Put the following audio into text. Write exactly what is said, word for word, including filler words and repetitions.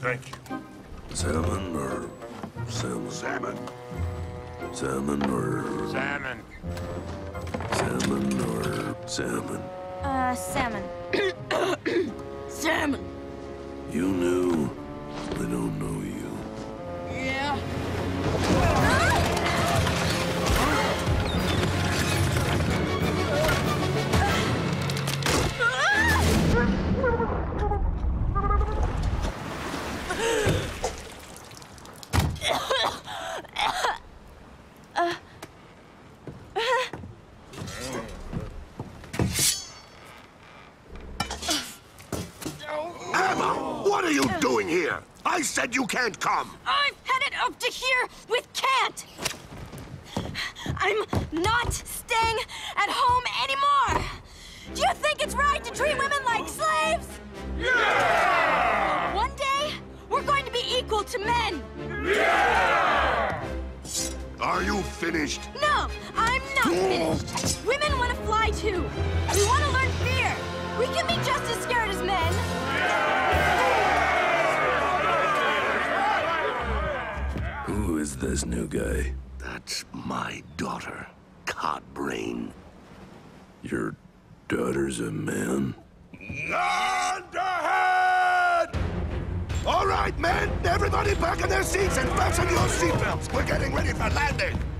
Thank you. Salmon or salmon? Salmon. Salmon or... Salmon. Salmon or salmon? Uh, salmon. Salmon. You knew. I don't know you. Yeah. Abba, what are you doing here? I said you can't come. I'm headed up to here with Can't. I'm not staying at home anymore. Do you think it's right to treat women like slaves? Yeah! One day, we're going to be equal to men. Yeah! Are you finished? No, I'm not finished. Women want to fly too. We want to learn fear. We can be just as scared as men. Who is this new guy? That's my daughter, Codbrain. Your daughter's a man? Land ahead! All right, men, everybody back in their seats and fasten your seatbelts. We're getting ready for landing.